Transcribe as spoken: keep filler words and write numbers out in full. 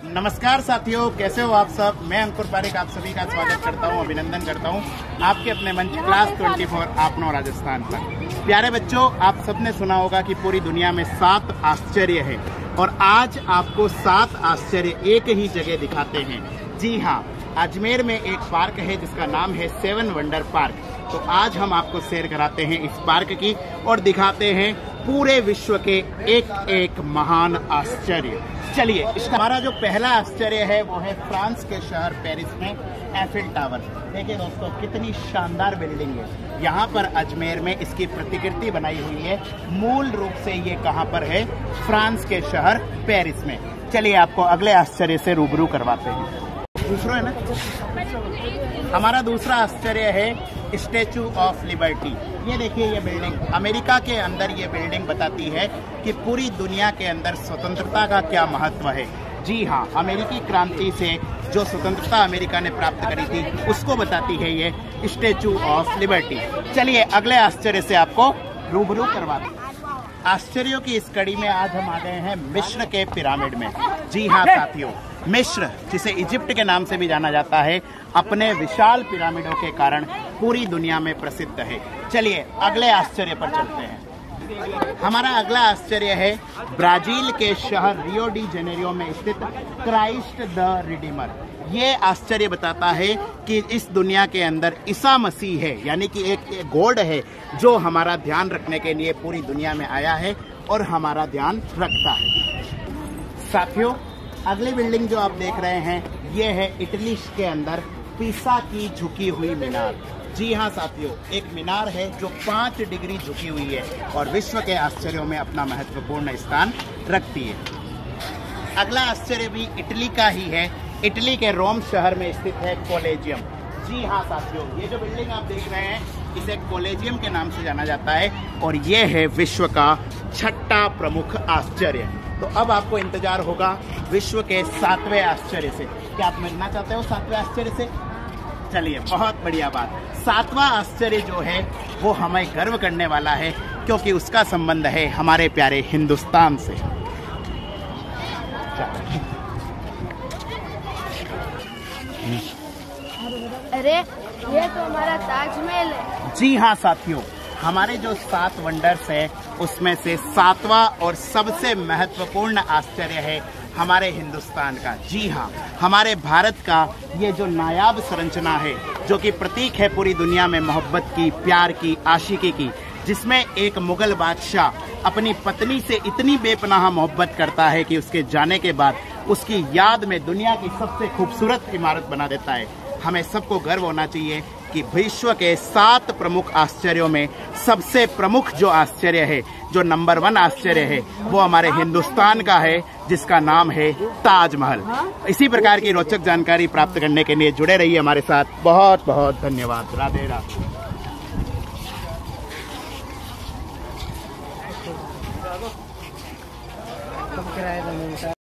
नमस्कार साथियों, कैसे हो आप सब। मैं अंकुर पारिक आप सभी का स्वागत करता हूं, अभिनंदन करता हूं आपके अपने मंच क्लास चौबीस आपनो राजस्थान पर। प्यारे बच्चों, आप सबने सुना होगा कि पूरी दुनिया में सात आश्चर्य है और आज आपको सात आश्चर्य एक ही जगह दिखाते हैं। जी हाँ, अजमेर में एक पार्क है जिसका नाम है सेवन वंडर पार्क। तो आज हम आपको सैर कराते हैं इस पार्क की और दिखाते हैं पूरे विश्व के एक एक महान आश्चर्य। चलिए, हमारा जो पहला आश्चर्य है वो है फ्रांस के शहर पेरिस में एफिल टावर। देखिए दोस्तों, कितनी शानदार बिल्डिंग है। यहाँ पर अजमेर में इसकी प्रतिकृति बनाई हुई है। मूल रूप से ये कहाँ पर है? फ्रांस के शहर पेरिस में। चलिए आपको अगले आश्चर्य से रूबरू करवाते हैं। दूसरा है ना, हमारा दूसरा आश्चर्य है स्टैचू ऑफ लिबर्टी। ये देखिए, ये बिल्डिंग अमेरिका के अंदर ये बिल्डिंग बताती है कि पूरी दुनिया के अंदर स्वतंत्रता का क्या महत्व है। जी हाँ, अमेरिकी क्रांति से जो स्वतंत्रता अमेरिका ने प्राप्त करी थी उसको बताती है ये स्टैचू ऑफ लिबर्टी। चलिए अगले आश्चर्य से आपको रूबरू करवाते हैं। आश्चर्यों की इस कड़ी में आज हम आ गए हैं मिस्र के पिरामिड में। जी हाँ साथियों, मिस्र, जिसे इजिप्ट के नाम से भी जाना जाता है, अपने विशाल पिरामिडों के कारण पूरी दुनिया में प्रसिद्ध है। चलिए अगले आश्चर्य पर चलते हैं। हमारा अगला आश्चर्य है ब्राजील के शहर रियो डी जेनेरियो में स्थित क्राइस्ट द रिडीमर। ये आश्चर्य बताता है कि इस दुनिया के अंदर ईसा मसीह है, यानी कि एक, एक गॉड है जो हमारा ध्यान रखने के लिए पूरी दुनिया में आया है और हमारा ध्यान रखता है। साथियों, अगली बिल्डिंग जो आप देख रहे हैं ये है इटली के अंदर पीसा की झुकी हुई मीनार। जी हाँ साथियों, एक मीनार है जो पाँच डिग्री झुकी हुई है और विश्व के आश्चर्यों में अपना महत्वपूर्ण स्थान रखती है। अगला आश्चर्य भी इटली का ही है। इटली के रोम शहर में स्थित है कोलेजियम। जी हाँ साथियों, ये जो बिल्डिंग आप देख रहे हैं इसे कोलेजियम के नाम से जाना जाता है और ये है विश्व का छठा प्रमुख आश्चर्य। तो अब आपको इंतजार होगा विश्व के सातवें आश्चर्य से। क्या आप मिलना चाहते हो सातवें आश्चर्य से? चलिए, बहुत बढ़िया बात। सातवां आश्चर्य जो है वो हमें गर्व करने वाला है क्योंकि उसका संबंध है हमारे प्यारे हिंदुस्तान से। अरे, ये तो हमारा ताजमहल है। जी हाँ साथियों, हमारे जो सात वंडर्स है उसमें से सातवां और सबसे महत्वपूर्ण आश्चर्य है हमारे हिंदुस्तान का। जी हाँ, हमारे भारत का ये जो नायाब संरचना है जो कि प्रतीक है पूरी दुनिया में मोहब्बत की, प्यार की, आशिकी की, जिसमें एक मुगल बादशाह अपनी पत्नी से इतनी बेपनाह मोहब्बत करता है कि उसके जाने के बाद उसकी याद में दुनिया की सबसे खूबसूरत इमारत बना देता है। हमें सबको गर्व होना चाहिए कि विश्व के सात प्रमुख आश्चर्यों में सबसे प्रमुख जो आश्चर्य है, जो नंबर वन आश्चर्य है, वो हमारे हिंदुस्तान का है जिसका नाम है ताजमहल। इसी प्रकार की रोचक जानकारी प्राप्त करने के लिए जुड़े रहिए हमारे साथ। बहुत बहुत धन्यवाद। राधे राधे।